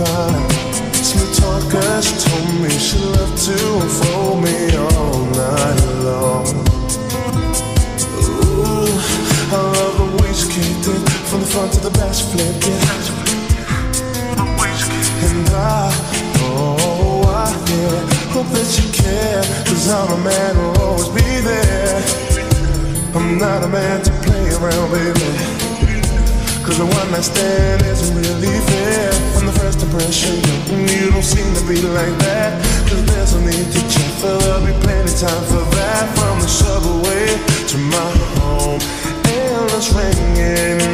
fine. Smooth talker, she told me she loved to unfold me all night long. Ooh, I love the way she kicked it, from the front to the back she flipped it. And yeah, hope that you care, 'cause I'm a man who'll always be there. I'm not a man to play around, baby, 'cause the one night stand isn't really fair. From the first impression, you don't seem to be like that, 'cause there's no need to check, there'll be plenty time for that. From the subway to my home, endless ringing